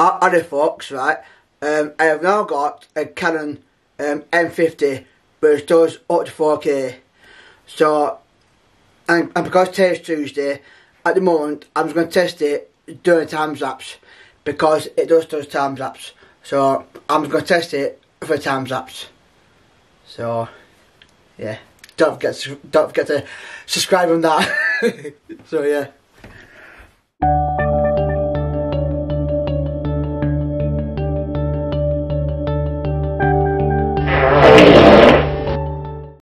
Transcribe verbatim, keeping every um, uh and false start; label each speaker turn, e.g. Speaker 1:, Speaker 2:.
Speaker 1: Alright folks, right, um, I have now got a Canon um, M fifty, which does up to four K. So, and, and because today's Tuesday, at the moment I'm just going to test it during time lapse, because it does does time lapse. So I'm just going to test it for time lapse. So yeah, don't forget to, don't forget to subscribe on that. So yeah.